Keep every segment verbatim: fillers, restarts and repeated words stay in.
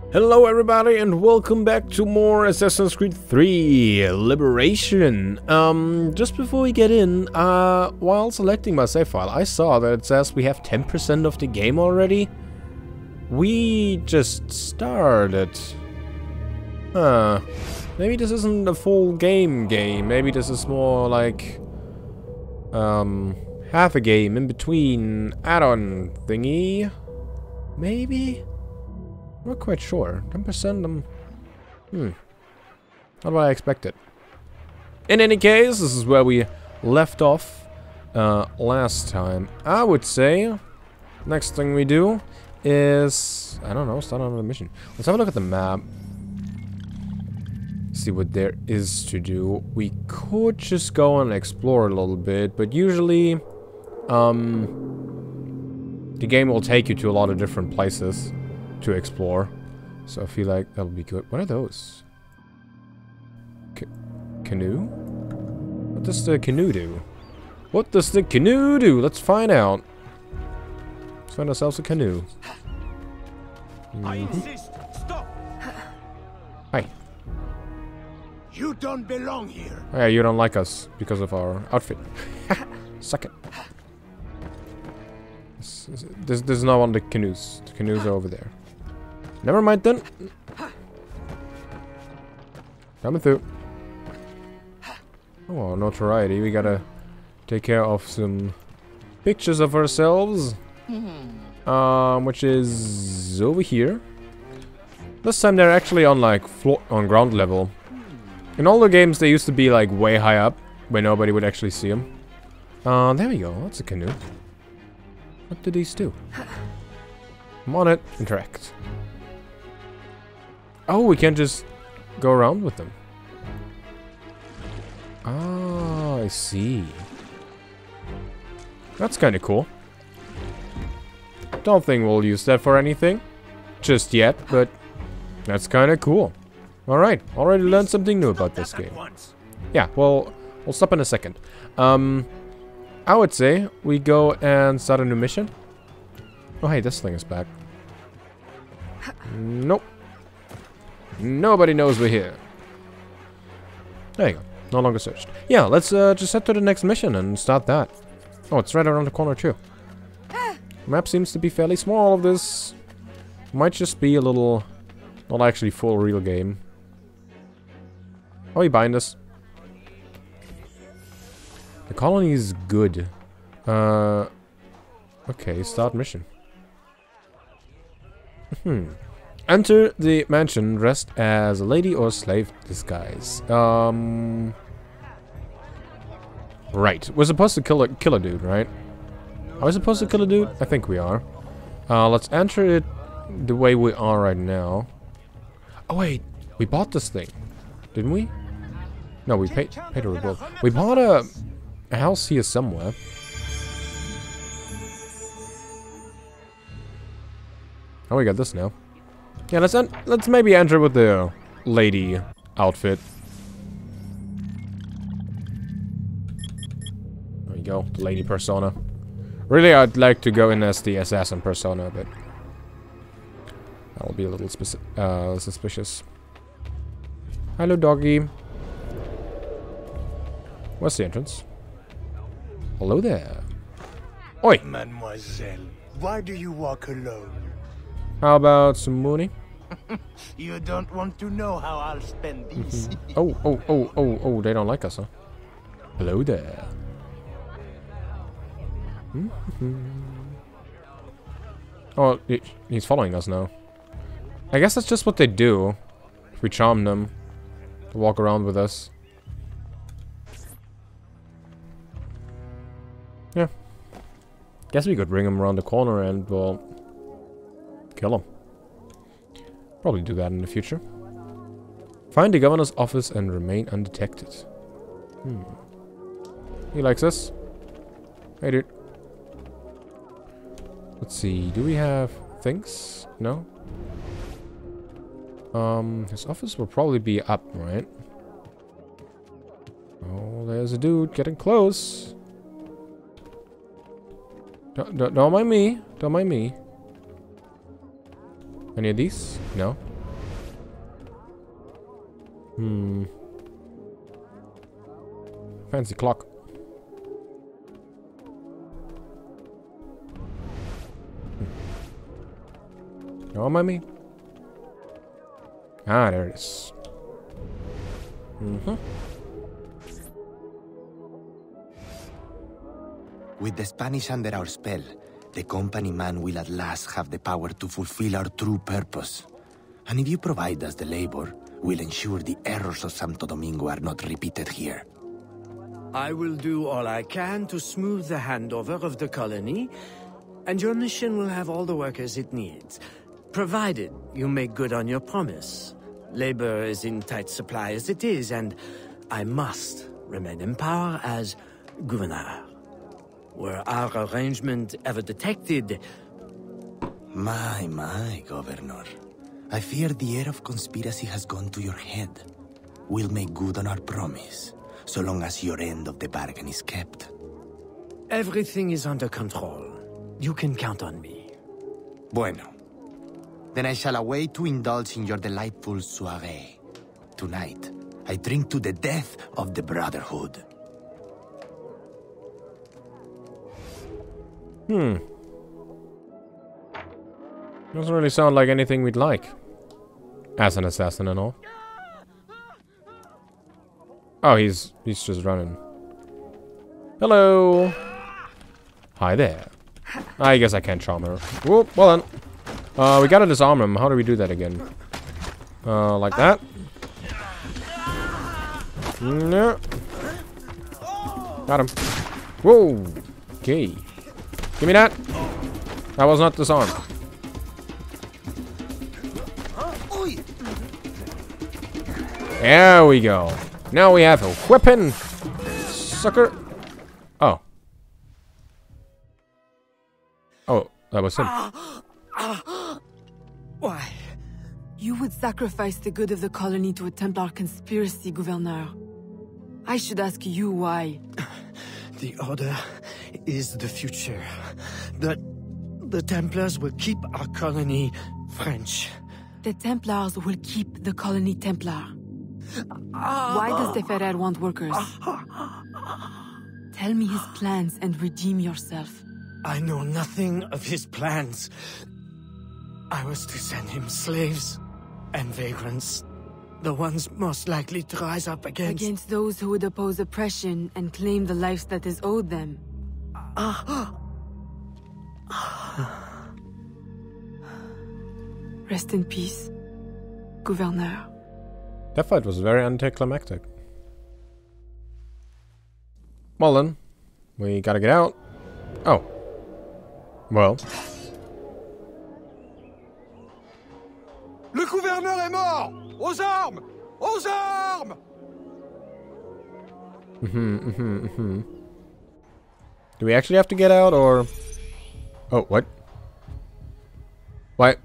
Hello everybody and welcome back to more Assassin's Creed three Liberation. Um, just before we get in, uh, while selecting my save file, I saw that it says we have ten percent of the game already. We just started. Huh. Maybe this isn't a full game game. Maybe this is more like, um, half a game in between add-on thingy. Maybe? Not quite sure. ten percent, um... Hmm. Not what I expected. In any case, this is where we left off uh, last time. I would say next thing we do is... I don't know, start on a mission. Let's have a look at the map. See what there is to do. We could just go and explore a little bit, but usually... Um... The game will take you to a lot of different places to explore, so I feel like that'll be good. What are those? C canoe? What does the canoe do? What does the canoe do? Let's find out. Let's find ourselves a canoe. Mm-hmm. I insist. Stop. Hi. You don't belong here. Oh, yeah, you don't like us because of our outfit. Suck it. This, this, this is not on the canoes. The canoes are over there. Never mind then. Coming through. Oh, notoriety. We gotta take care of some pictures of ourselves. Um, which is over here. This time they're actually on like floor, on ground level. In all the games they used to be like way high up, where nobody would actually see them. Uh, there we go. That's a canoe. What do these do? I'm on it. Interact. Oh, we can't just go around with them. Ah, I see. That's kind of cool. Don't think we'll use that for anything just yet, but that's kind of cool. Alright, already learned something new about this game. Yeah, well, we'll stop in a second. Um, I would say we go and start a new mission. Oh, hey, this thing is back. Nope. Nobody knows we're here. There you go. No longer searched. Yeah, let's uh, just head to the next mission and start that. Oh, it's right around the corner too. Map seems to be fairly small. This might just be a little... Not actually full real game. Oh, you bind us. The colony is good. Uh... Okay, start mission. Hmm. Enter the mansion dressed as a lady or slave disguise. Um... Right. We're supposed to kill a, kill a dude, right? Are we supposed to kill a dude? I think we are. Uh, let's enter it the way we are right now. Oh wait, we bought this thing. Didn't we? No, we paid, paid a rebuild. We bought a, a house here somewhere. Oh, we got this now. Yeah, let's let's maybe enter with the lady outfit. There you go, the lady persona. Really, I'd like to go in as the assassin persona, but that'll be a little speci uh, suspicious. Hello, doggy. Where's the entrance? Hello there. Oi! Mademoiselle, why do you walk alone? How about some money? You don't want to know how I'll spend these. Oh, oh, oh, oh, oh, they don't like us, huh? Hello there. Oh, he, he's following us now. I guess that's just what they do. If we charm them to walk around with us. Yeah. Guess we could bring him around the corner and, well, kill him. Probably do that in the future. Find the governor's office and remain undetected. Hmm. He likes us. Hey, dude. Let's see. Do we have things? No? Um, his office will probably be up, right? Oh, there's a dude getting close. Don't, don't, don't mind me. Don't mind me. Any of these? No? Hmm. Fancy clock. No, mommy. Ah, there it is. Mm-hmm. With the Spanish under our spell, the company man will at last have the power to fulfill our true purpose. And if you provide us the labor, we'll ensure the errors of Santo Domingo are not repeated here. I will do all I can to smooth the handover of the colony, and your mission will have all the workers it needs, provided you make good on your promise. Labor is in tight supply as it is, and I must remain in power as governor. Were our arrangement ever detected... My, my, Governor. I fear the air of conspiracy has gone to your head. We'll make good on our promise, so long as your end of the bargain is kept. Everything is under control. You can count on me. Bueno. Then I shall await to indulge in your delightful soiree. Tonight, I drink to the death of the Brotherhood. Hmm. Doesn't really sound like anything we'd like. As an assassin and all. Oh, he's he's just running. Hello. Hi there. I guess I can't charm her. Whoop, well then. Uh, we gotta disarm him. How do we do that again? Uh, like that? No. Got him. Whoa. Okay. Give me that. That was not disarmed. There we go. Now we have a weapon. Sucker. Oh. Oh, that was him. Why? You would sacrifice the good of the colony to a Templar conspiracy, Gouverneur. I should ask you why. The Order is the future. The... the Templars will keep our colony French. The Templars will keep the colony Templar. Why does the Ferrer want workers? Tell me his plans and redeem yourself. I know nothing of his plans. I was to send him slaves and vagrants. The ones most likely to rise up against... Against those who would oppose oppression and claim the life that is owed them. Rest in peace, Gouverneur. That fight was very anticlimactic. Well then, we gotta get out. Oh. Well. Le gouverneur est mort! Aux armes! Aux armes! Mm-hmm, mm-hmm, mm-hmm. Do we actually have to get out, or... Oh, what? What?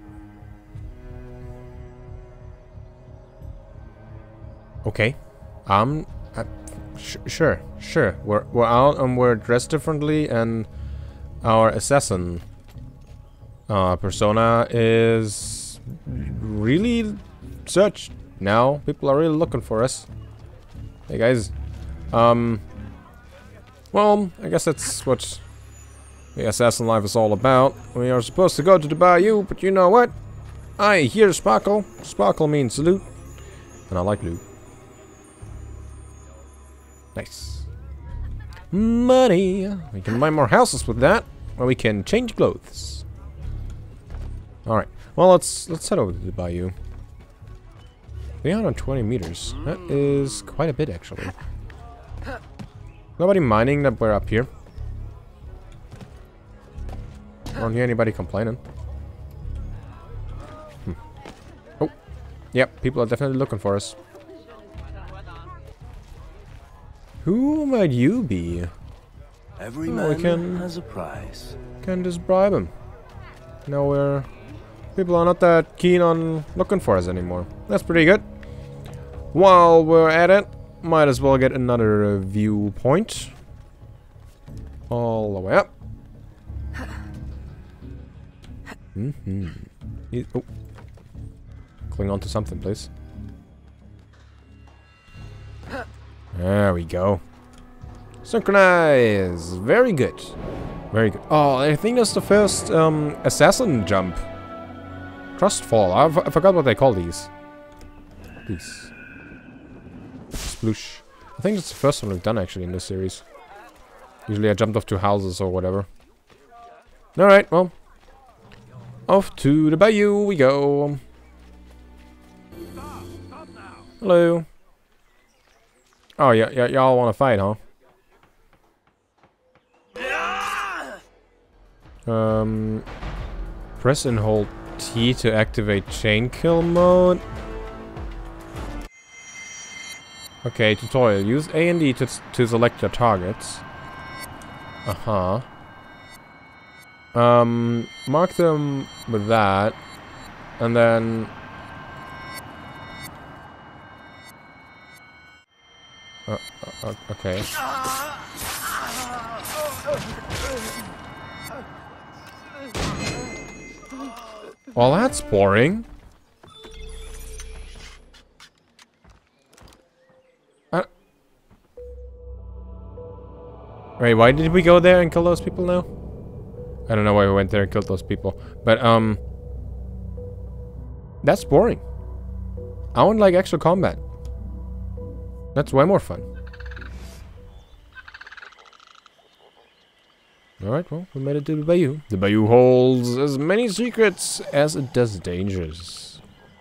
Okay. Um... Uh, sh sure, sure. We're, we're out and we're dressed differently, and our assassin uh, persona is really searched now. People are really looking for us. Hey guys. Um... Well, I guess that's what the assassin life is all about. We are supposed to go to the bayou, but you know what? I hear sparkle. Sparkle means loot. And I like loot. Nice. Money. We can buy more houses with that. Or we can change clothes. Alright. Well, let's let's head over to the bayou. three hundred twenty meters. That is quite a bit, actually. Nobody minding that we're up here. I don't hear anybody complaining. Hmm. Oh. Yep, people are definitely looking for us. Who might you be? Every Oh, man we can, has a price. can just bribe him. Now we're... People are not that keen on looking for us anymore. That's pretty good. While we're at it, might as well get another uh, viewpoint. All the way up. Mm-hmm. Oh. Cling on to something, please. There we go. Synchronize. Very good. Very good. Oh, I think that's the first um, assassin jump. Trustfall. I, I forgot what they call these. These. Sploosh. I think it's the first one we've done actually in this series. Usually I jumped off two houses or whatever. Alright, well. Off to the bayou we go. Hello. Oh, yeah, yeah, y'all want to fight, huh? Um, press and hold T to activate chain kill mode. Okay, tutorial. Use A and D to, to select your targets. Uh-huh. Um, mark them with that. And then... Uh, uh, okay. Well, that's boring. Uh, Wait, why did we go there and kill those people now? I don't know why we went there and killed those people. But, um... that's boring. I want, like, actual combat. That's way more fun. Alright, well, we made it to the bayou. The bayou holds as many secrets as it does dangers.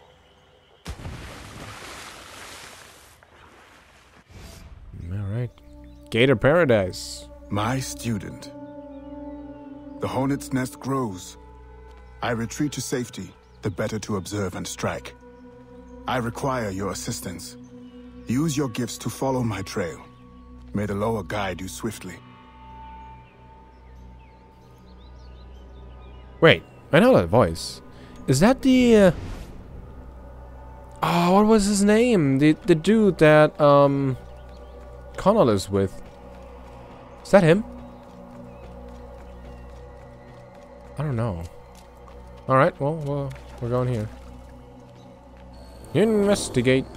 Alright. Gator Paradise. My student. The hornet's nest grows. I retreat to safety, the better to observe and strike. I require your assistance. Use your gifts to follow my trail. May the lower guide you swiftly. Wait, I know that voice. Is that the... Uh... Oh, what was his name? The the dude that um Connell is with. Is that him? I don't know. Alright, well, well, we're going here. Investigate.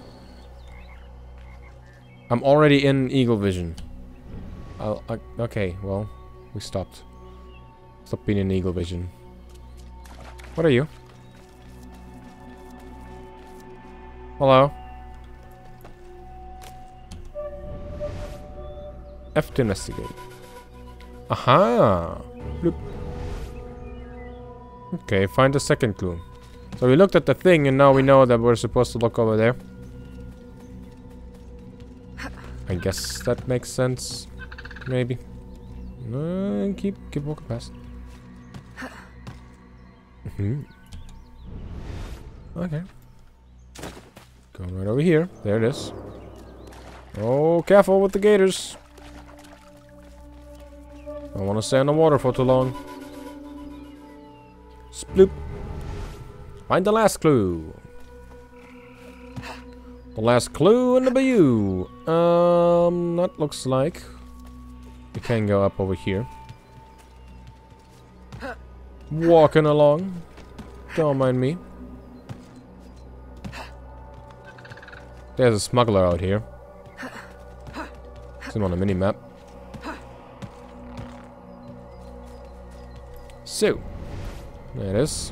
I'm already in Eagle Vision. I'll, I, okay, well, we stopped. Stop being in Eagle Vision. What are you? Hello? F to investigate. Aha! Bloop. Okay, find the second clue. So we looked at the thing and now we know that we're supposed to look over there. I guess that makes sense. Maybe. Uh, keep keep walking past. Mm-hmm. Okay. Going right over here. There it is. Oh, careful with the gators. Don't want to stay in the water for too long. Sploop. Find the last clue. The last clue in the bayou. Um, that looks like we can go up over here. Walking along. Don't mind me. There's a smuggler out here. See him on the mini-map. So, there it is.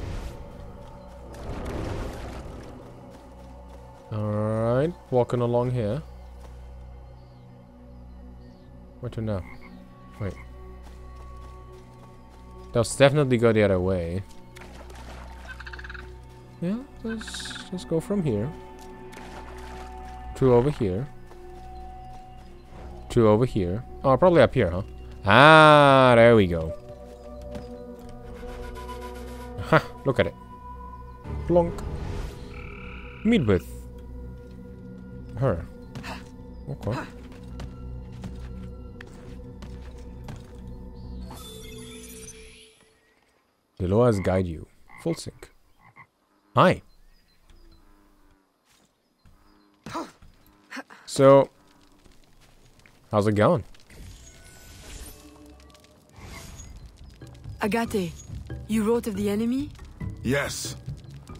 Alright, walking along here. Where to now? Wait. Let's definitely go the other way. Yeah, let's just go from here. Two over here. Two over here. Oh, probably up here, huh? Ah, there we go. Ha, look at it. Plonk. Meet with her. Okay. The Loas guide you. Full sync. Hi. So, how's it going? Agate, you wrote of the enemy? Yes.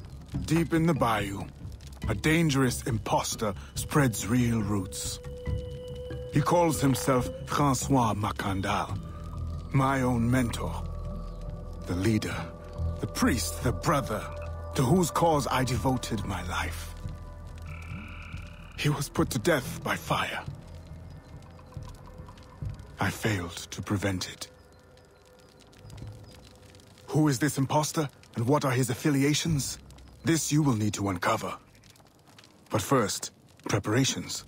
Deep in the bayou, a dangerous imposter spreads real roots. He calls himself Francois Macandal, my own mentor. The leader, the priest, the brother, to whose cause I devoted my life. He was put to death by fire. I failed to prevent it. Who is this imposter, and what are his affiliations? This you will need to uncover. But first, preparations.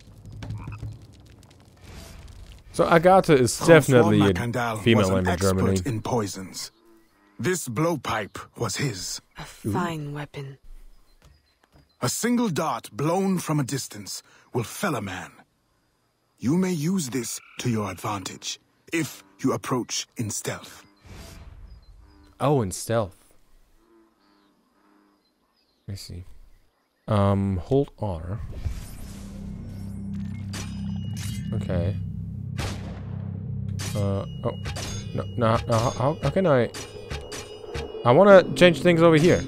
So Agatha is definitely a Macandal female was an name in Germany. expert in poisons. This blowpipe was his. A fine weapon. A single dart blown from a distance will fell a man. You may use this to your advantage, if you approach in stealth. Oh, in stealth. Let me see. Um, hold R. Okay. Uh, oh. No, no, no how, how can I... I want to change things over here.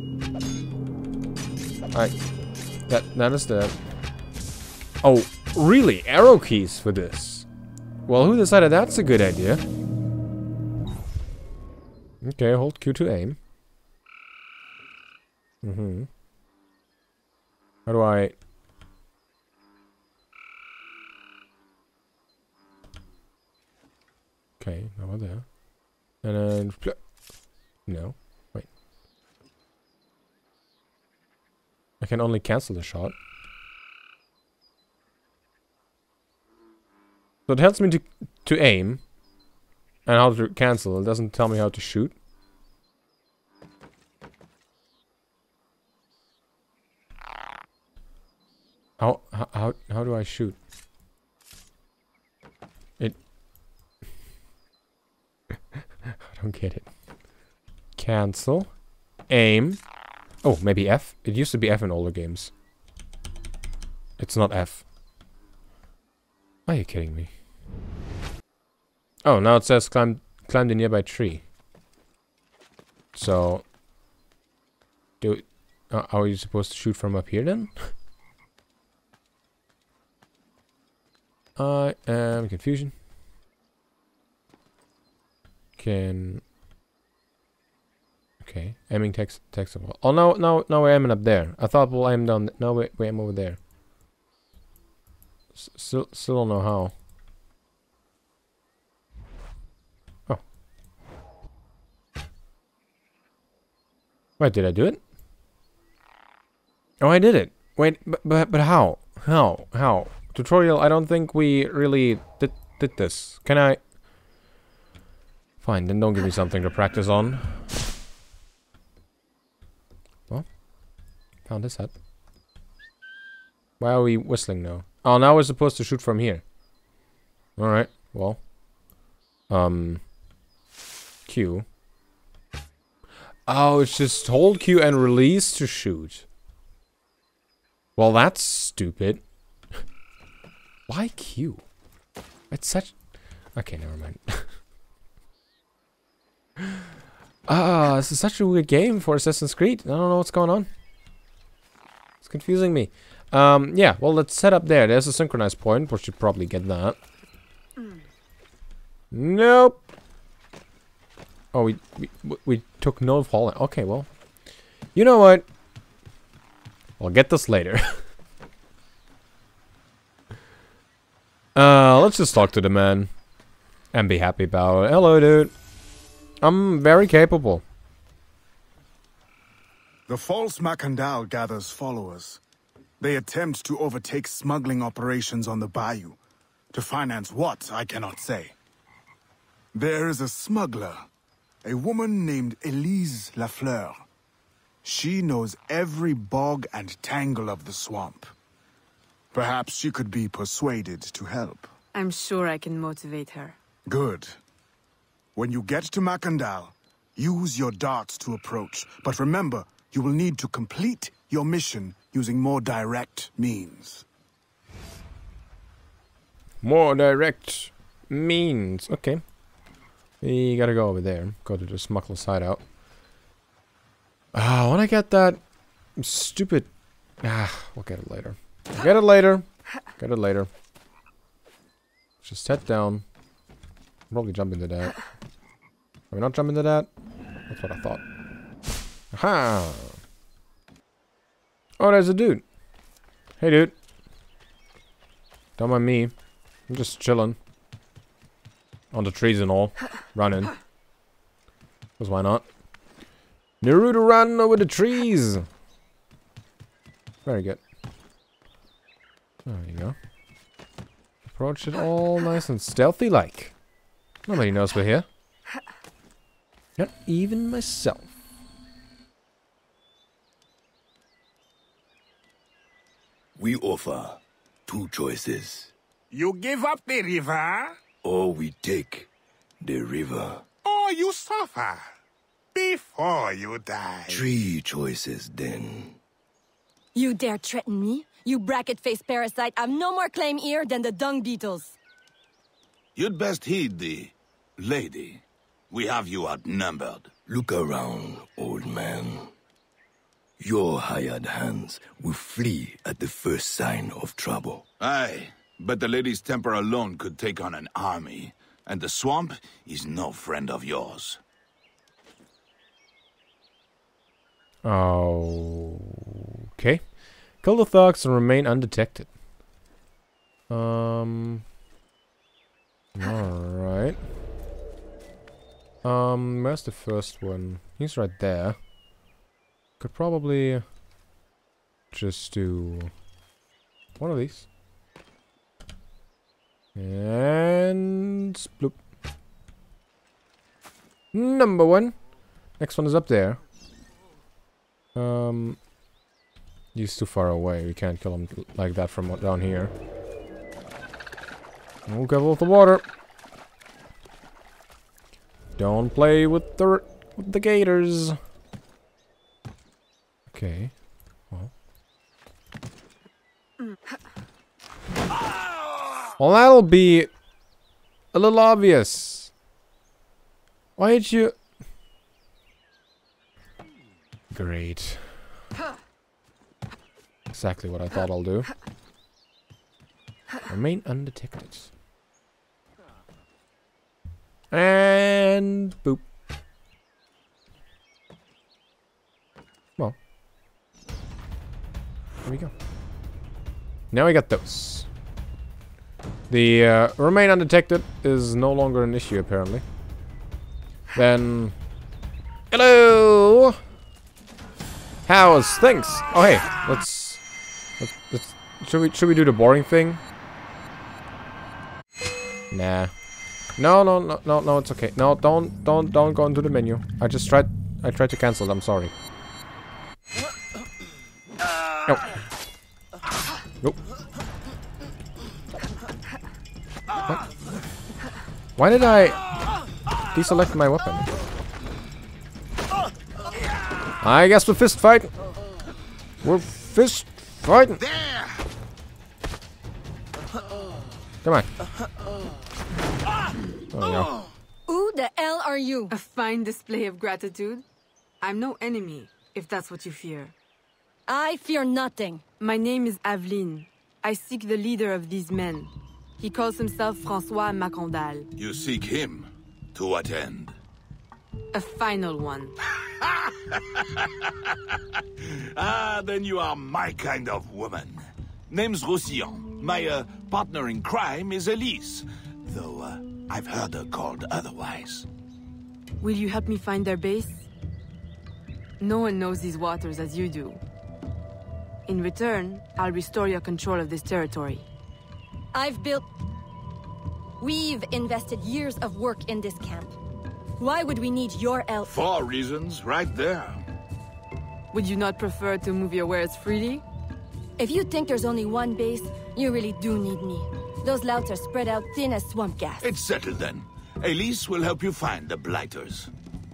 I... That, that is the... Oh, really? Arrow keys for this? Well, who decided that's a good idea? Okay, hold Q to aim. Mm-hmm. How do I... Okay, now there. And then... No. Wait. I can only cancel the shot. So it helps me to, to aim. And how to cancel. It doesn't tell me how to shoot. How, how, how, how do I shoot? It... I don't get it. Cancel. Aim. Oh, maybe F? It used to be F in older games. It's not F. Are you kidding me? Oh, now it says climb, climb the nearby tree. So... Do... Uh, are you supposed to shoot from up here then? I am confusion. Can... Okay, aiming text text of all. Oh, now now now we're aiming up there. I thought we'll aim down. No, we we aim over there. S still still don't know how. Oh. Wait, did I do it? Oh, I did it. Wait, but but, but how? How? How? Tutorial, I don't think we really did did this. Can I? Fine, then don't give me something to practice on. Well, found this hat. Why are we whistling now? Oh, now we're supposed to shoot from here. Alright, well. Um. Q. Oh, it's just hold Q and release to shoot. Well, that's stupid. Why Q? It's such... Okay, never mind. Ah, this is such a weird game for Assassin's Creed. I don't know what's going on. It's confusing me. Um, yeah, well, let's set up there. There's a synchronized point. We should probably get that. Mm. Nope. Oh, we, we we took note of Holland. Okay, well. You know what? I'll get this later. uh, let's just talk to the man. And be happy about it. Hello, dude. I'm very capable. The false Macandal gathers followers. They attempt to overtake smuggling operations on the bayou. To finance what, I cannot say. There is a smuggler, a woman named Elise Lafleur. She knows every bog and tangle of the swamp. Perhaps she could be persuaded to help. I'm sure I can motivate her. Good. When you get to Macandal, use your darts to approach. But remember, you will need to complete your mission using more direct means. More direct means. Okay. We gotta go over there. Go to the smuggler's hideout. Ah, uh, when I get that stupid... Ah, we'll get it later. We'll get it later. Get it later. Just head down. Probably jump into that. Can we not jump into that? That's what I thought. Aha! Oh, there's a dude. Hey, dude. Don't mind me. I'm just chilling. On the trees and all. Running. Because why not? Naruto run over the trees! Very good. There you go. Approach it all nice and stealthy-like. Nobody knows we're here. Not even myself. We offer two choices. You give up the river, Or we take the river. or you suffer before you die. Three choices then. You dare threaten me? You bracket-faced parasite, I've no more claim here than the dung beetles. You'd best heed the lady. We have you outnumbered. Look around, old man. Your hired hands will flee at the first sign of trouble. Aye, but the lady's temper alone could take on an army, and the swamp is no friend of yours. Okay. Kill the thugs and remain undetected. Um. Alright. Um, where's the first one? He's right there. Could probably just do one of these. And bloop. Number one. Next one is up there. Um, he's too far away. We can't kill him like that from down here. We'll go with the water. Don't play with the with the gators. Okay. Well. Well, that'll be a little obvious. Why did you? Great. Exactly what I thought I'll do. Remain undetected. And boop. Well. There we go. Now we got those. The uh, remain undetected is no longer an issue apparently. Then hello. How's things? Oh hey, let's, let's let's should we should we do the boring thing? Nah. No, no, no, no, no, it's okay. No, don't, don't, don't go into the menu. I just tried, I tried to cancel it. I'm sorry. No. Nope. What? Why did I deselect my weapon? I guess we're fist fighting. We're fist fighting. Come on. Oh, yeah. Who the hell are you? A fine display of gratitude. I'm no enemy, if that's what you fear. I fear nothing. My name is Aveline. I seek the leader of these men. He calls himself Francois Macondal. You seek him? To what end? A final one. Ah, then you are my kind of woman. Name's Roussillon. My uh, partner in crime is Elise. Though, uh, I've heard her called otherwise. Will you help me find their base? No one knows these waters as you do. In return, I'll restore your control of this territory. I've built... We've invested years of work in this camp. Why would we need your help? Four reasons, right there. Would you not prefer to move your wares freely? If you think there's only one base, you really do need me. Those louts are spread out thin as swamp gas. It's settled then. Elise will help you find the Blighters.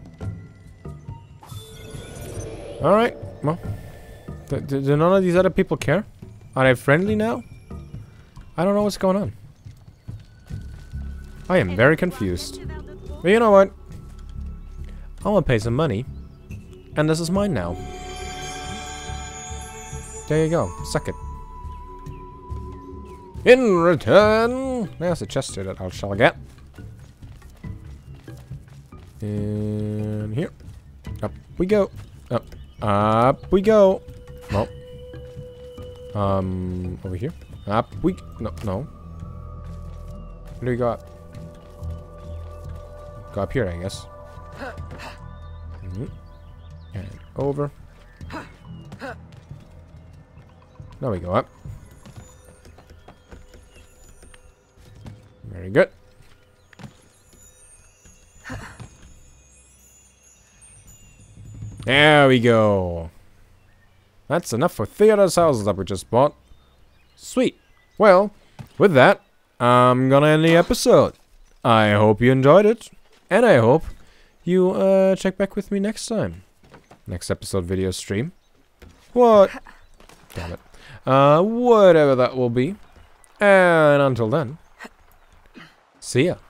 Alright, well. Do, do, do none of these other people care? Are they friendly now? I don't know what's going on. I am very confused. But you know what? I want to pay some money. And this is mine now. There you go. Suck it. In return, Mm, there's a chest here that I shall get. And here. Up we go. Up. Up we go. No. Um, over here. Up we... No, no. What do we got? Go up here, I guess. Mm-hmm. And over. Now we go up. Very good. There we go. That's enough for Theodore's houses that we just bought. Sweet. Well, with that, I'm gonna end the episode. I hope you enjoyed it. And I hope you uh, check back with me next time. Next episode video stream. What? Damn it. Uh, whatever that will be. And until then, see ya.